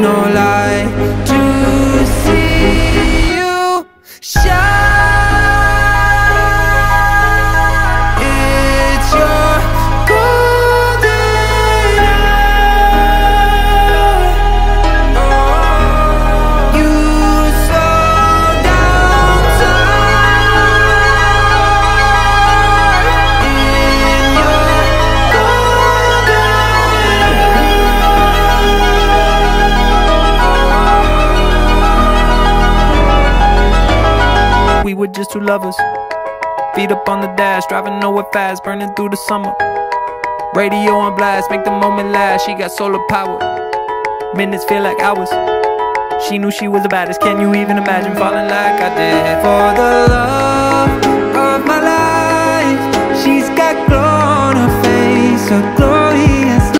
no lie, to see you shine. It's your golden hour. You slow down time in your golden hour. We were just two lovers, feet up on the dash, driving nowhere fast, burning through the summer. Radio on blast, make the moment last. She got solar power, minutes feel like hours. She knew she was the baddest. Can you even imagine falling like I did? For the love of my life, she's got glow on her face, a glow